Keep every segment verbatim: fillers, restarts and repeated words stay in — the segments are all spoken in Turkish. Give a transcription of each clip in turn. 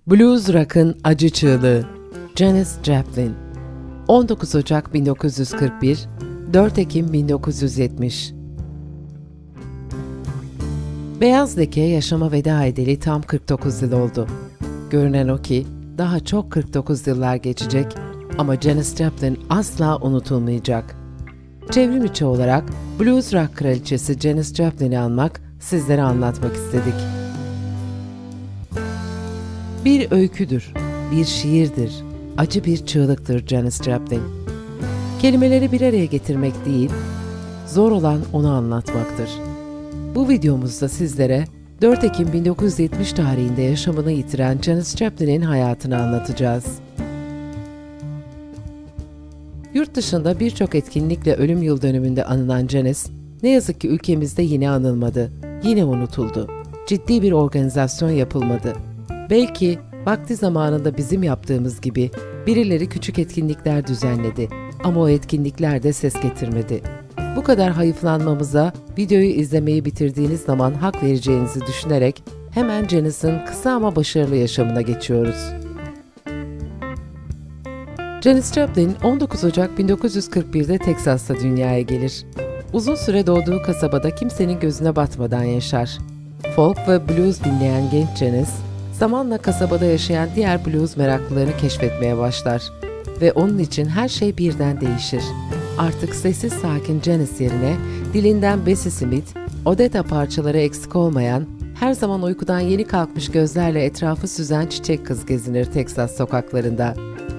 Blues Rock'ın acı çığlığı. Janis Joplin. on dokuz Ocak bin dokuz yüz kırk bir, dört Ekim bin dokuz yüz yetmiş. Beyaz Leke yaşama veda edeli tam kırk dokuz yıl oldu. Görünen o ki daha çok kırk dokuz yıllar geçecek ama Janis Joplin asla unutulmayacak. Çevrim içi olarak Blues Rock kraliçesi Janis Joplin'i anmak, sizlere anlatmak istedik. Bir öyküdür, bir şiirdir, acı bir çığlıktır Janis Joplin. Kelimeleri bir araya getirmek değil, zor olan onu anlatmaktır. Bu videomuzda sizlere dört Ekim bin dokuz yüz yetmiş tarihinde yaşamını yitiren Janis Joplin'in hayatını anlatacağız. Yurt dışında birçok etkinlikle ölüm yıl dönümünde anılan Janis, ne yazık ki ülkemizde yine anılmadı, yine unutuldu. Ciddi bir organizasyon yapılmadı. Belki vakti zamanında bizim yaptığımız gibi birileri küçük etkinlikler düzenledi ama o etkinlikler de ses getirmedi. Bu kadar hayıflanmamıza videoyu izlemeyi bitirdiğiniz zaman hak vereceğinizi düşünerek hemen Janis'in kısa ama başarılı yaşamına geçiyoruz. Janis Joplin on dokuz Ocak bin dokuz yüz kırk bir'de Teksas'ta dünyaya gelir. Uzun süre doğduğu kasabada kimsenin gözüne batmadan yaşar. Folk ve blues dinleyen genç Janis, zamanla kasabada yaşayan diğer blues meraklılarını keşfetmeye başlar ve onun için her şey birden değişir. Artık sessiz sakin Janis yerine dilinden Bessie Smith, Odetta parçaları eksik olmayan, her zaman uykudan yeni kalkmış gözlerle etrafı süzen çiçek kız gezinir Teksas sokaklarında.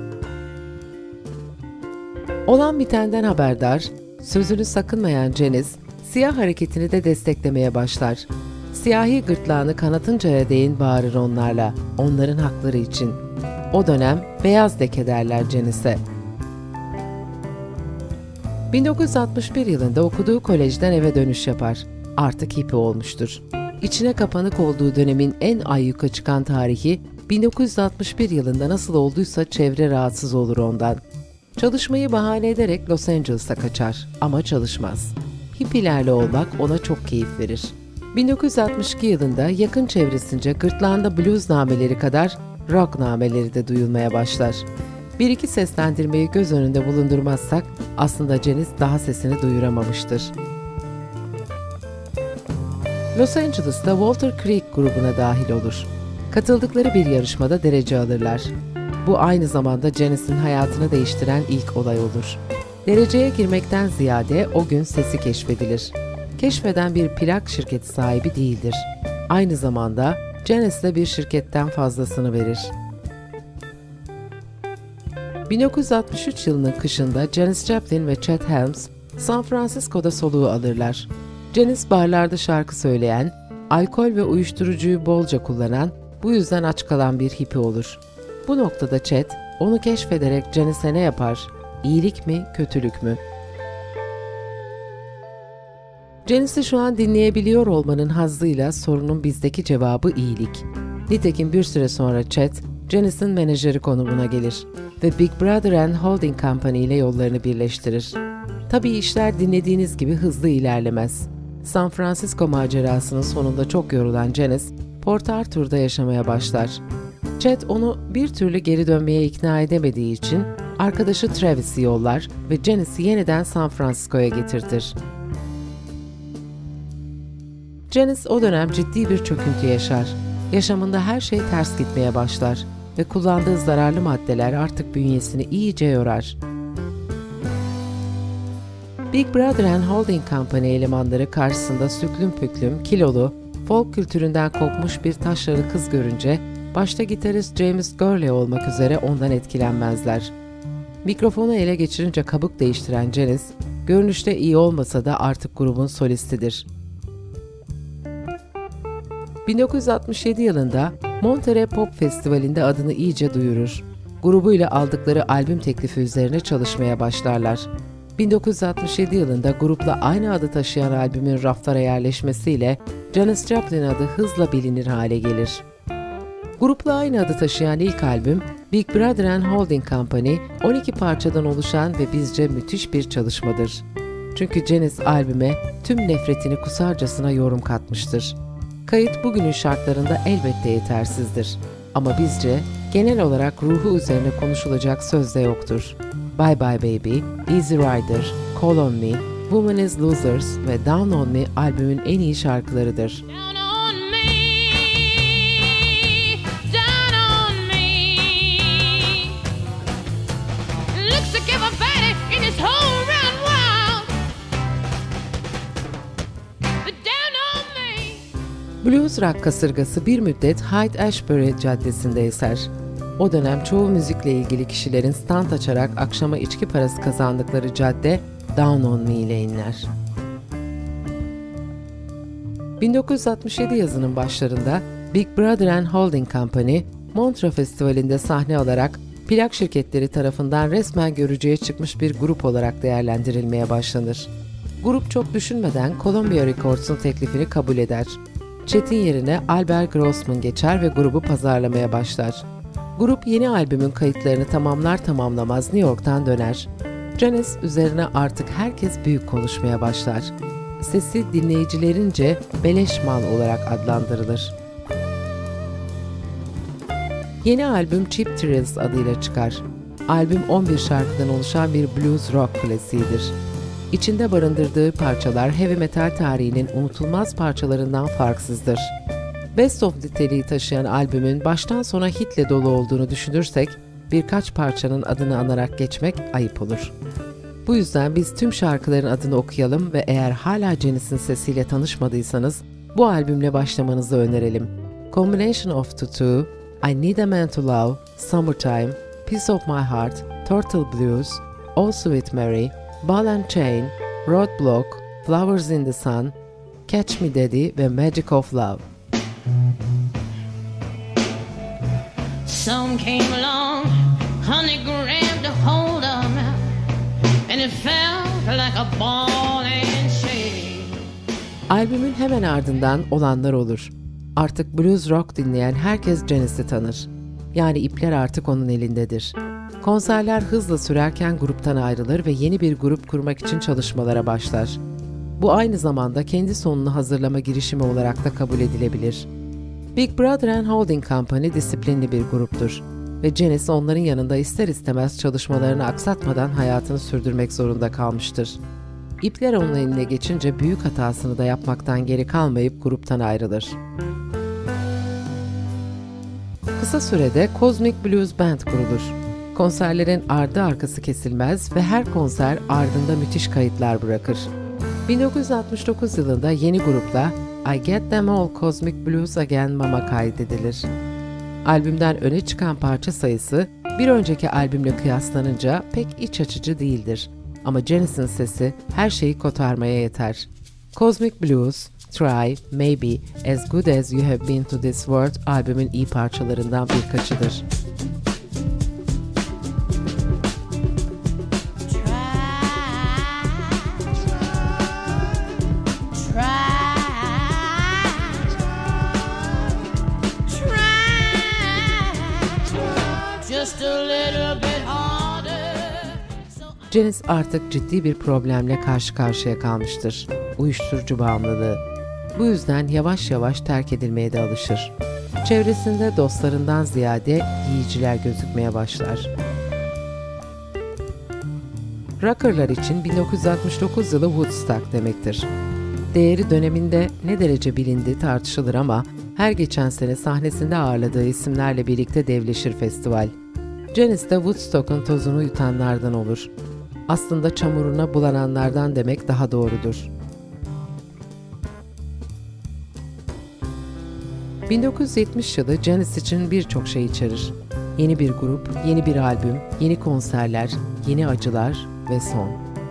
Olan bitenden haberdar, sözünü sakınmayan Janis, siyah hareketini de desteklemeye başlar. Siyahi gırtlağını kanatıncaya değin bağırır onlarla, onların hakları için. O dönem beyaz leke derler Janis'e. bin dokuz yüz altmış bir yılında okuduğu kolejden eve dönüş yapar. Artık hippie olmuştur. İçine kapanık olduğu dönemin en ayyuka çıkan tarihi, bin dokuz yüz altmış bir yılında nasıl olduysa çevre rahatsız olur ondan. Çalışmayı bahane ederek Los Angeles'a kaçar ama çalışmaz. Hippielerle olmak ona çok keyif verir. bin dokuz yüz altmış iki yılında yakın çevresince gırtlağında blues nameleri kadar rock nameleri de duyulmaya başlar. Bir iki seslendirmeyi göz önünde bulundurmazsak aslında Janis daha sesini duyuramamıştır. Los Angeles'ta Walter Creek grubuna dahil olur. Katıldıkları bir yarışmada derece alırlar. Bu aynı zamanda Janis'in hayatını değiştiren ilk olay olur. Dereceye girmekten ziyade o gün sesi keşfedilir. Keşfeden bir plak şirketi sahibi değildir. Aynı zamanda Janis'le bir şirketten fazlasını verir. bin dokuz yüz altmış üç yılının kışında Janis Joplin ve Chet Helms San Francisco'da soluğu alırlar. Janis barlarda şarkı söyleyen, alkol ve uyuşturucuyu bolca kullanan, bu yüzden aç kalan bir hippie olur. Bu noktada Chet, onu keşfederek Janis'e ne yapar? İyilik mi, kötülük mü? Janis'i şu an dinleyebiliyor olmanın hazzıyla sorunun bizdeki cevabı iyilik. Nitekim bir süre sonra Chet, Janis'in menajeri konumuna gelir ve Big Brother and Holding Company ile yollarını birleştirir. Tabii işler dinlediğiniz gibi hızlı ilerlemez. San Francisco macerasının sonunda çok yorulan Janis, Port Arthur'da yaşamaya başlar. Chet onu bir türlü geri dönmeye ikna edemediği için arkadaşı Travis'i yollar ve Janis'i yeniden San Francisco'ya getirtir. Janis o dönem ciddi bir çöküntü yaşar. Yaşamında her şey ters gitmeye başlar ve kullandığı zararlı maddeler artık bünyesini iyice yorar. Big Brother and Holding Company elemanları karşısında süklüm püklüm, kilolu, folk kültüründen kopmuş bir taşralı kız görünce başta gitarist James Gurley olmak üzere ondan etkilenmezler. Mikrofonu ele geçirince kabuk değiştiren Janis, görünüşte iyi olmasa da artık grubun solistidir. bin dokuz yüz altmış yedi yılında Monterey Pop Festivali'nde adını iyice duyurur. Grubuyla aldıkları albüm teklifi üzerine çalışmaya başlarlar. bin dokuz yüz altmış yedi yılında grupla aynı adı taşıyan albümün raflara yerleşmesiyle Janis Joplin adı hızla bilinir hale gelir. Grupla aynı adı taşıyan ilk albüm, Big Brother and Holding Company, on iki parçadan oluşan ve bizce müthiş bir çalışmadır. Çünkü Janis albüme tüm nefretini kusarcasına yorum katmıştır. Kayıt bugünün şartlarında elbette yetersizdir. Ama bizce genel olarak ruhu üzerine konuşulacak söz de yoktur. Bye Bye Baby, Easy Rider, Call On Me, Woman Is Losers ve Down On Me albümün en iyi şarkılarıdır. Blues rock kasırgası bir müddet Haight-Ashbury Caddesi'nde eser. O dönem çoğu müzikle ilgili kişilerin stand açarak akşama içki parası kazandıkları cadde Down On Me ile inler. bin dokuz yüz altmış yedi yazının başlarında Big Brother and Holding Company, Montreux Festivali'nde sahne alarak plak şirketleri tarafından resmen görücüye çıkmış bir grup olarak değerlendirilmeye başlanır. Grup çok düşünmeden Columbia Records'un teklifini kabul eder. Chet'in yerine Albert Grossman geçer ve grubu pazarlamaya başlar. Grup yeni albümün kayıtlarını tamamlar tamamlamaz New York'tan döner. Janis üzerine artık herkes büyük konuşmaya başlar. Sesi dinleyicilerince beleş mal olarak adlandırılır. Yeni albüm Cheap Thrills adıyla çıkar. Albüm on bir şarkıdan oluşan bir blues rock klasiğidir. İçinde barındırdığı parçalar heavy metal tarihinin unutulmaz parçalarından farksızdır. Best of niteliği taşıyan albümün baştan sona hitle dolu olduğunu düşünürsek, birkaç parçanın adını anarak geçmek ayıp olur. Bu yüzden biz tüm şarkıların adını okuyalım ve eğer hala Janis'in sesiyle tanışmadıysanız, bu albümle başlamanızı önerelim. Combination of the Two, I Need a Man to Love, Summertime, Piece of My Heart, Turtle Blues, Oh Sweet Mary, Ball and Chain, Roadblock, Flowers in the Sun, Catch Me Daddy ve Magic of Love. Some came along, honey grabbed a hold of me, and it felt like a ball and chain. Albümün hemen ardından olanlar olur. Artık blues rock dinleyen herkes Janis'i tanır. Yani ipler artık onun elindedir. Konserler hızla sürerken gruptan ayrılır ve yeni bir grup kurmak için çalışmalara başlar. Bu aynı zamanda kendi sonunu hazırlama girişimi olarak da kabul edilebilir. Big Brother and Holding Company disiplinli bir gruptur ve Janis onların yanında ister istemez çalışmalarını aksatmadan hayatını sürdürmek zorunda kalmıştır. İpler onun eline geçince büyük hatasını da yapmaktan geri kalmayıp gruptan ayrılır. Kısa sürede Cosmic Blues Band kurulur. Konserlerin ardı arkası kesilmez ve her konser ardında müthiş kayıtlar bırakır. bin dokuz yüz altmış dokuz yılında yeni grupla I Get Them All Cosmic Blues Again Mama kaydedilir. Albümden öne çıkan parça sayısı bir önceki albümle kıyaslanınca pek iç açıcı değildir. Ama Janis'in sesi her şeyi kotarmaya yeter. Cosmic Blues, Try, Maybe, As Good As You Have Been To This World albümün iyi parçalarından birkaçıdır. Janis artık ciddi bir problemle karşı karşıya kalmıştır. Uyuşturucu bağımlılığı. Bu yüzden yavaş yavaş terk edilmeye de alışır. Çevresinde dostlarından ziyade yiyiciler gözükmeye başlar. Rockerlar için bin dokuz yüz altmış dokuz yılı Woodstock demektir. Değeri döneminde ne derece bilindiği tartışılır ama her geçen sene sahnesinde ağırladığı isimlerle birlikte devleşir festival. Janis de Woodstock'un tozunu yutanlardan olur. Aslında çamuruna bulananlardan demek daha doğrudur. bin dokuz yüz yetmiş yılı Janis için birçok şey içerir. Yeni bir grup, yeni bir albüm, yeni konserler, yeni acılar ve son.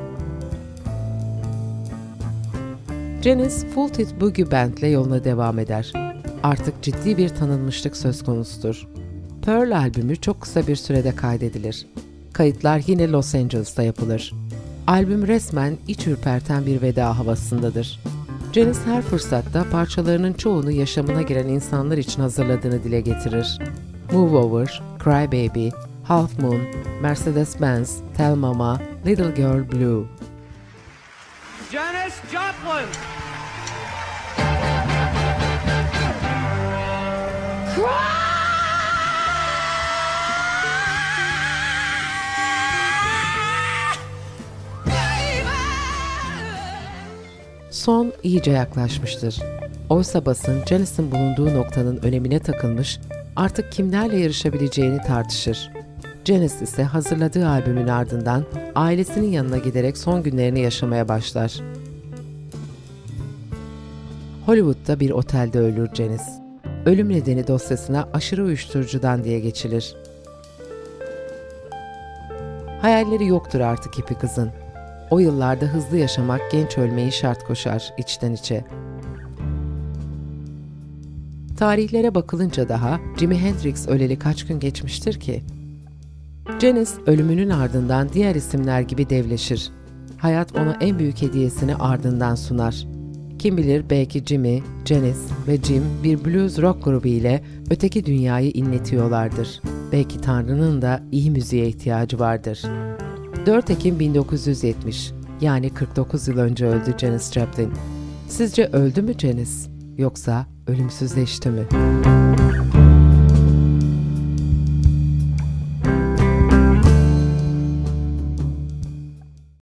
Janis, Full Tilt Boogie Band'le yoluna devam eder. Artık ciddi bir tanınmışlık söz konusudur. Pearl albümü çok kısa bir sürede kaydedilir. Kayıtlar yine Los Angeles'ta yapılır. Albüm resmen iç ürperten bir veda havasındadır. Janis her fırsatta parçalarının çoğunu yaşamına giren insanlar için hazırladığını dile getirir. Move Over, Cry Baby, Half Moon, Mercedes-Benz, Tell Mama, Little Girl Blue. Janis Joplin! Cry! Son iyice yaklaşmıştır. Oysa basın Janis'in bulunduğu noktanın önemine takılmış, artık kimlerle yarışabileceğini tartışır. Janis ise hazırladığı albümün ardından ailesinin yanına giderek son günlerini yaşamaya başlar. Hollywood'da bir otelde ölür Janis. Ölüm nedeni dosyasına aşırı uyuşturucudan diye geçilir. Hayalleri yoktur artık hippie kızın. O yıllarda hızlı yaşamak genç ölmeyi şart koşar içten içe. Tarihlere bakılınca daha Jimi Hendrix öleli kaç gün geçmiştir ki? Janis ölümünün ardından diğer isimler gibi devleşir. Hayat ona en büyük hediyesini ardından sunar. Kim bilir belki Jimmy, Janis ve Jim bir blues rock grubu ile öteki dünyayı inletiyorlardır. Belki Tanrı'nın da iyi müziğe ihtiyacı vardır. dört Ekim bin dokuz yüz yetmiş, yani kırk dokuz yıl önce öldü Janis Joplin. Sizce öldü mü Janis? Yoksa ölümsüzleşti mi?